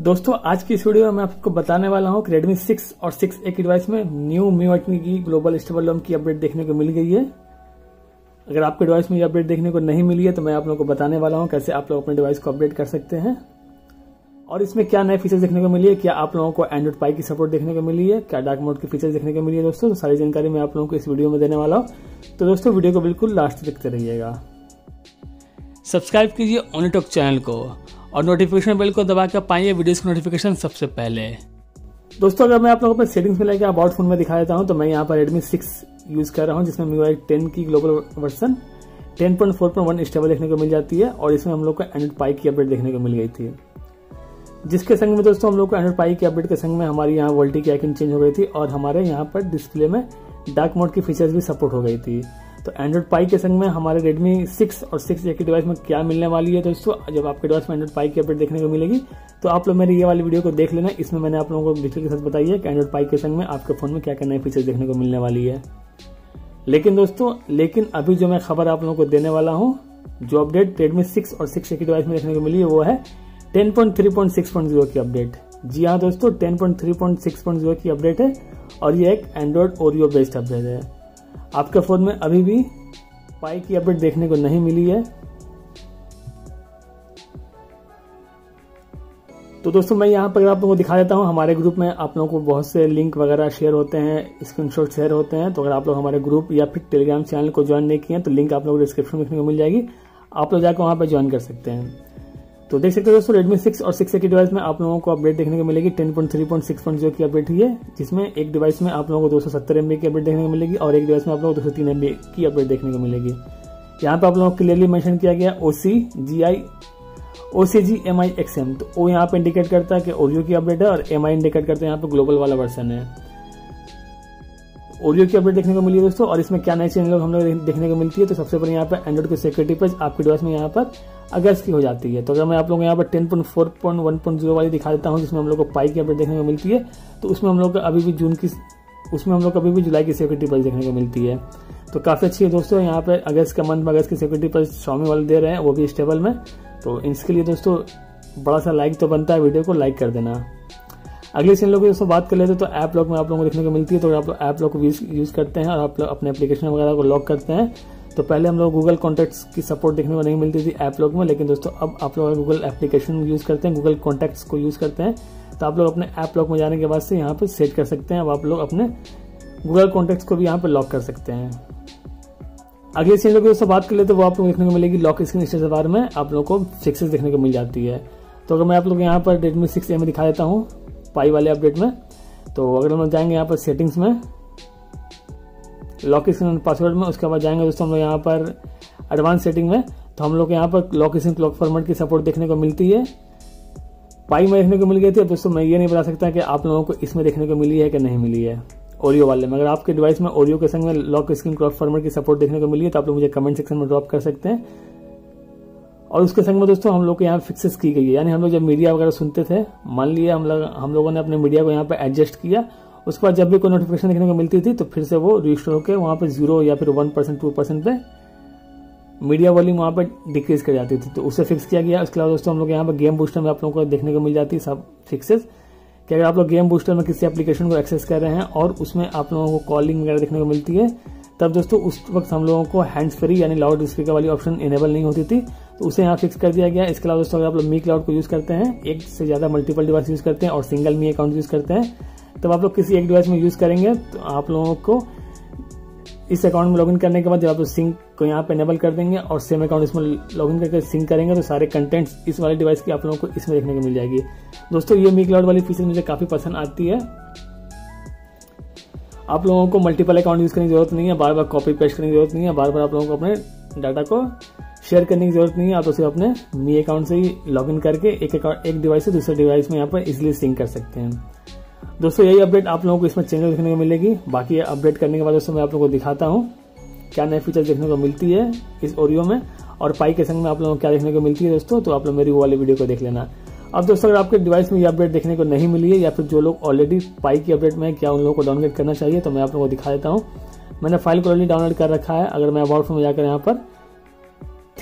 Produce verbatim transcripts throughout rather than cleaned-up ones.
दोस्तों आज की इस वीडियो में मैं आपको बताने वाला हूं कि Redmi सिक्स और सिक्स ए की डिवाइस में new M I U I की ग्लोबल स्टेबल रोम की अपडेट देखने को मिल गई है। अगर आपके डिवाइस में ये अपडेट देखने को नहीं मिली है तो मैं आप लोगों को बताने वाला हूं कैसे आप लोग अपने डिवाइस को अपडेट कर सकते हैं और इसमें क्या नए फीचर्स देखने को मिली है, क्या आप लोगों को एंड्रॉइड पाई की सपोर्ट देखने को मिली है, क्या डार्क मोड की फीचर्स देखने को मिली है। दोस्तों तो सारी जानकारी मैं आप लोगों को इस वीडियो में देने वाला हूँ, तो दोस्तों वीडियो को बिल्कुल लास्ट तक देखते रहिएगा। सब्सक्राइब कीजिए ओनली टॉक चैनल को और नोटिफिकेशन बेल को दबा कर पाइए वीडियोस की नोटिफिकेशन सबसे पहले। दोस्तों अगर मैं आप लोगों को सेटिंग्स में लेकर अबाउट फोन में दिखा देता हूं तो मैं यहां पर Redmi सिक्स यूज कर रहा हूं जिसमें M I U I ten की global version ten point four point one stable देखने को मिल जाती है और इसमें हम लोग को एंड्रॉइड पाई की अपडेट देखने को मिल गई थी, जिसके संग में दोस्तों हम लोग को एंड्रॉइड पाई की अपडेट के संग में हमारी यहाँ वोल्टी की आइकन चेंज हो गई थी और हमारे यहाँ पर डिस्प्ले में डार्क मोड की फीचर्स भी सपोर्ट हो गई थी। तो एंड्रॉइड पाई के संग में हमारे Redmi सिक्स और सिक्स ए की डिवाइस में क्या मिलने वाली है दोस्तों, जब आपके डिवाइस में एंड्रॉइड पाई की अपडेट देखने को मिलेगी तो आप लोग मेरी ये वाली वीडियो को देख लेना। इसमें मैंने आप लोगों को डिटेल के साथ बताई है कि एंड्रॉइड पाई के संग में आपके फोन में क्या क्या नए फीचर्स देखने को मिलने वाली है। लेकिन दोस्तों लेकिन अभी जो मैं खबर आप लोगों को देने वाला हूँ, जो अपडेट Redmi सिक्स और सिक्स ए की डिवाइस में देखने को मिली है वो है ten point three point six point zero की अपडेट। जी हाँ दोस्तों, ten point three point six point zero की अपडेट है और ये एक एंड्रॉइड ओरियो बेस्ड अपडेट है। आपके फोन में अभी भी पाई की अपडेट देखने को नहीं मिली है। तो दोस्तों मैं यहाँ पर आप लोगों को दिखा देता हूँ, हमारे ग्रुप में आप लोगों को बहुत से लिंक वगैरह शेयर होते हैं, स्क्रीनशॉट शेयर होते हैं। तो अगर आप लोग हमारे ग्रुप या फिर टेलीग्राम चैनल को ज्वाइन नहीं किए हैं तो लिंक आप लोगों को डिस्क्रिप्शन में देखने को मिल जाएगी, आप लोग जाकर वहाँ पर ज्वाइन कर सकते हैं। तो देख सकते हैं दोस्तों Redmi सिक्स और सिक्स ए की डिवाइस में आप लोगों को अपडेट देखने को मिलेगी ten point three point six point zero की अपडेट हुई है, जिसमें एक डिवाइस में आप लोगों को दो सौ सत्तर एम बी की अपडेट देखने को मिलेगी और एक डिवाइस में आप लोगों को दो सौ तीन एम बी की अपडेट देखने को मिलेगी। यहाँ पे आप लोगों को क्लियरली मेंशन किया गया O C G I O C G M I X M, तो ओ यहाँ पे इंडिकेट करता है कि ओरियो की अपडेट है और एम आई इंडिकेट करता है यहाँ पे ग्लोबल वाला वर्जन है। ओरियो की अपडेट देखने को मिली है दोस्तों और इसमें क्या नए चेंज हम लोग देखने को मिलती है। तो सबसे पहले यहाँ पे एंड्रॉइड की सिक्योरिटी पेज आपके डिवाइस में यहाँ पर अगस्त की हो जाती है। तो अगर मैं आप लोगों को यहाँ पर ten point four point one point zero वाली दिखा देता हूँ जिसमें हम लोग को पाई की अपडेट देखने को मिलती है, तो उसमें हम लोग को अभी भी जून की उसमें हम लोग को अभी भी जुलाई की सिक्योरिटी पेज देखने को मिलती है। तो काफी अच्छी है दोस्तों। यहाँ पे अगस्त का मंथ में अगस्त की सिक्योरिटी पेज Xiaomi वाले दे रहे हैं, वो भी स्टेबल में। तो इसके लिए दोस्तों बड़ा सा लाइक तो बनता है, वीडियो को लाइक कर देना। अगले चैनल की दोस्तों बात कर लेते हैं तो ऐप लॉक में आप लोगों को देखने को मिलती है। तो आप लोग ऐप लॉक को यूज करते हैं और आप लोग अपने एप्लीकेशन वगैरह को लॉक करते हैं तो पहले हम लोग गूगल कॉन्टैक्ट्स की सपोर्ट देखने को नहीं मिलती थी ऐप लॉक में, लेकिन दोस्तों अब आप लोग गूगल एप्लीकेशन यूज करते हैं, गूगल कॉन्टैक्ट्स को यूज करते हैं तो आप लोग अपने ऐप लॉक में जाने के बाद से यहाँ पे सेट कर सकते हैं। अब आप लोग अपने गूगल कॉन्टैक्ट्स को भी यहाँ पे लॉक कर सकते हैं। अगले चैनल की दोस्तों बात कर लेते हैं, वो आप लोग देखने को मिलेगी लॉक स्क्रीन स्टेटस बार में आप लोग को फिक्सेस देखने को मिल जाती है। तो अगर मैं आप लोग यहाँ पर Redmi सिक्स ए में दिखा देता हूँ पाई वाले अपडेट में, तो अगर हम लोग जाएंगे यहाँ पर सेटिंग्स में लॉक स्क्रीन पासवर्ड में, उसके बाद जाएंगे दोस्तों हम लोग यहाँ पर एडवांस सेटिंग में, तो हम लोग यहाँ पर लॉक स्क्रीन क्लॉक फॉर्मेट की सपोर्ट देखने को मिलती है। पाई में देखने को मिल गई थी। दोस्तों मैं ये नहीं बता सकता कि आप लोगों को इसमें देखने को मिली है कि नहीं मिली है ओरियो वाले में। अगर आपके डिवाइस में ओरियो के संग में लॉक स्क्रीन क्लॉक फॉर्मेट की सपोर्ट देखने को मिली है तो आप लोग मुझे कमेंट सेक्शन में ड्रॉप कर सकते हैं। और उसके संग में दोस्तों हम लोग को यहाँ फिक्सेस की गई है, यानी हम लोग जब मीडिया वगैरह सुनते थे, मान लिया हम लोग हम लोगों ने अपने मीडिया को यहाँ पे एडजस्ट किया, उसके बाद जब भी कोई नोटिफिकेशन देखने को मिलती थी तो फिर से वो रजिस्टर होकर वहाँ पे जीरो या फिर वन परसेंट टू परसेंट पे मीडिया वॉल्यूम वहाँ पे डिक्रीज कर जाती थी, तो उसे फिक्स किया गया। उसके अलावा दोस्तों हम लोग यहाँ पे गेम बूस्टर में आप लोगों को देखने को मिल जाती है सब फिक्सेस कि अगर आप लोग गेम बूस्टर में किसी एप्लीकेशन को एक्सेस कर रहे हैं और उसमें आप लोगों को कॉलिंग वगैरह देखने को मिलती है, तब दोस्तों उस वक्त हम लोगों को हैंड्स फ्री यानी लाउड स्पीकर वाली ऑप्शन इनेबल नहीं होती थी, तो उसे यहाँ फिक्स कर दिया गया। इसके अलावा दोस्तों अगर आप लोग मी क्लाउड को यूज करते हैं, एक से ज्यादा मल्टीपल डिवाइस यूज करते हैं और सिंगल मी अकाउंट यूज करते हैं, तब आप लोग किसी एक डिवाइस में यूज करेंगे तो आप लोगों को इस अकाउंट में लॉगिन करने के बाद जब आप लोग सिंक को यहाँ पे इनेबल कर देंगे और सेम अकाउंट इसमें लॉगिन करके सिंक करेंगे तो सारे कंटेंट्स इस वाले डिवाइस की आप लोगों को इसमें देखने को मिल जाएगी। दोस्तों ये मी क्लाउड वाली फीचर मुझे काफी पसंद आती है। आप लोगों को मल्टीपल अकाउंट यूज करने की जरूरत नहीं है, बार बार कॉपी पेस्ट करने की जरूरत नहीं है, बार बार आप लोगों को अपने डाटा को शेयर करने की जरूरत नहीं है। आप तो सिर्फ अपने मी अकाउंट से ही लॉगिन करके एक अकाउंट एक डिवाइस से दूसरे डिवाइस में यहाँ पर इजिली सिंक कर सकते हैं। दोस्तों यही अपडेट आप लोगों को इसमें चेंज देखने को मिलेगी। बाकी अपडेट करने के बाद दोस्तों मैं आप लोगों को दिखाता हूँ क्या नए फीचर देखने को मिलती है इस ओरियो में और पाई के संग में आप लोगों को क्या देखने को मिलती है दोस्तों, तो आप लोग मेरी वो वाली वीडियो को देख लेना। अब दोस्तों अगर आपके डिवाइस में ये अपडेट देखने को नहीं मिली है या फिर जो लोग ऑलरेडी पाई की अपडेट में क्या उन लोगों को डाउनलोड करना चाहिए, तो मैं आप लोगों को दिखा देता हूँ। मैंने फाइल को ऑलरेडी डाउनलोड कर रखा है। अगर मैं अबाउट में जाकर यहाँ पर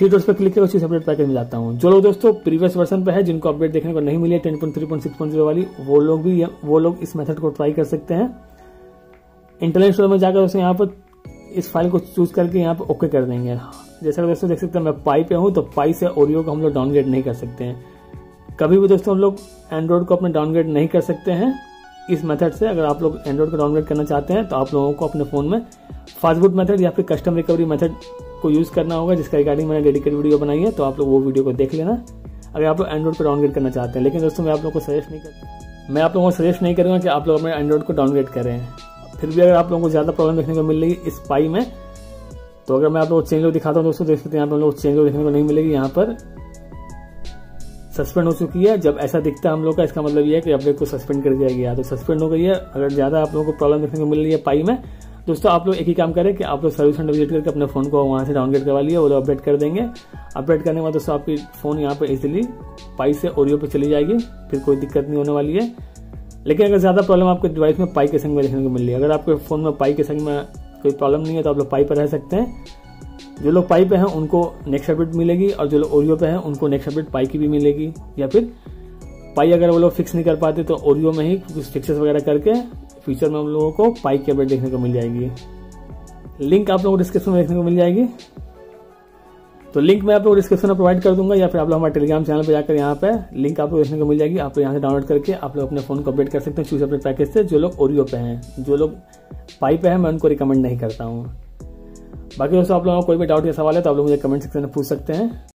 थ्री डॉट्स पे क्लिक करके चूज अपडेट पैकेज में जाता हूँ। जो लोग दोस्तों प्रीवियस वर्जन पे है, जिनको अपडेट देखने को नहीं मिली है ten point three point six point zero वाली, वो लोग भी वो लोग इस मेथड को ट्राई कर सकते हैं। इंटरनेट स्टोर में जाकर दोस्तों यहाँ पर इस फाइल को चूज करके यहाँ पर ओके कर देंगे। जैसा दोस्तों देख सकते हैं मैं पाई पे हूँ, तो पाई से ओरियो को हम लोग डाउनग्रेड नहीं कर सकते हैं। कभी भी दोस्तों हम लोग एंड्रॉइड को अपने डाउनग्रेड नहीं कर सकते हैं इस मेथड से। अगर आप लोग एंड्रॉइड को डाउनग्रेड करना चाहते हैं तो आप लोगों को अपने फोन में फास्ट बूट मेथड या फिर कस्टम रिकवरी मेथड को यूज करना होगा, जिसका रिगार्डिंग मैंने डेडिकेटेड वीडियो बनाई है, तो आप लोग वो वीडियो को देख लेना अगर आप लोग एंड्रॉइड को डाउनग्रेड करना चाहते हैं। लेकिन दोस्तों मैं आप लोगों को सजेस्ट नहीं कर मैं आप लोगों को सजेस्ट नहीं करूंगा कि आप लोग अपने एंड्रॉइड को डाउनग्रेड करें। फिर भी अगर आप लोगों को ज्यादा प्रॉब्लम देखने को मिल रही है इस पाई में, तो अगर मैं आप लोगों को चेंज लॉग दिखाता हूँ दोस्तों, देख सकते हैं यहाँ पर हम लोग चेंज लॉग देखने को नहीं मिलेगी, यहाँ पर सस्पेंड हो चुकी है। जब ऐसा दिखता है हम लोग का, इसका मतलब ये है कि अपडेट को सस्पेंड कर दिया गया, तो सस्पेंड हो गई है। अगर ज्यादा आप लोगों को प्रॉब्लम देखने को मिल रही है पाई में, दोस्तों आप लोग एक ही काम करें कि आप लोग सर्विस सेंटर विजिट करके अपने फोन को वहां से डाउनग्रेड करवा लिए, वो लोग अपडेट कर देंगे। अपडेट करने के बाद दोस्तों आपकी फोन यहाँ पे इजिली पाई से ओरियो पे चली जाएगी, फिर कोई दिक्कत नहीं होने वाली है। लेकिन अगर ज्यादा प्रॉब्लम आपके डिवाइस में पाई के संग में देखने को मिल रही है, अगर आपके फोन में पाई के संग में कोई प्रॉब्लम नहीं है तो आप लोग पाई पर रह सकते हैं। जो लोग पाई पे हैं उनको नेक्स्ट अपडेट मिलेगी, और जो लोग ओरियो पे हैं उनको नेक्स्ट अपडेट पाई की भी मिलेगी। या फिर पाई अगर वो लोग फिक्स नहीं कर पाते तो ओरियो में ही कुछ फिक्सेस वगैरह करके फ्यूचर में हम लोगों को पाई की अपडेट देखने को मिल जाएगी। लिंक आप लोगों को डिस्क्रिप्शन में देखने को मिल जाएगी, तो लिंक मैं आप लोगों को डिस्क्रिप्शन में प्रोवाइड कर दूंगा, या फिर आप लोग हमारे टेलीग्राम चैनल पर जाकर यहाँ पे लिंक आप लोग देखने को मिल जाएगी। आप लोग यहाँ से डाउनलोड करके आप लोग अपने फोन को अपडेट कर सकते हैं चूज अपडेट पैकेज से। जो लोग ओरियो पे हैं, जो लोग पाई पे हैं, मैं उनको रिकमेंड नहीं करता हूँ। बाकी दोस्तों आप लोगों को कोई भी डाउट या सवाल है तो आप लोग मुझे कमेंट सेक्शन में पूछ सकते हैं।